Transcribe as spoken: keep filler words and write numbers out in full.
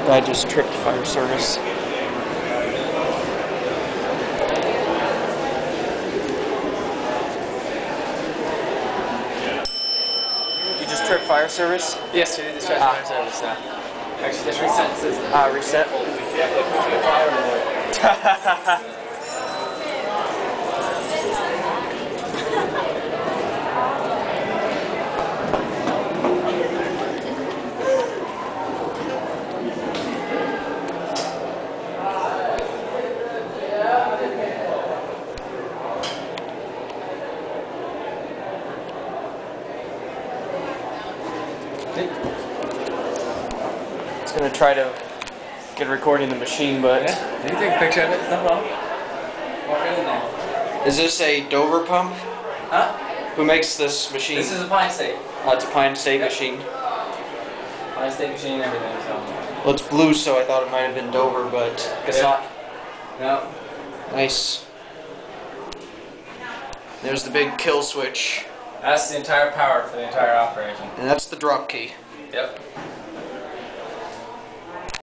I just tripped fire service. You just tripped fire service? Yes, we did discharge Ah. fire service. Uh, actually, just reset the system. Ah, reset. It's gonna try to get a recording the machine, but Yeah, you can take a picture of it, it's no problem. Walk in there. is this a Dover pump? Huh? Who makes this machine? This is a Pine State. Oh, it's a Pine State Yep. machine. Pine State machine and everything, so. Well, it's blue, so I thought it might have been Dover, but guess Yeah. not. No. Nice. There's the big kill switch, That's the entire power for the entire operation. and that's the drop key. Yep.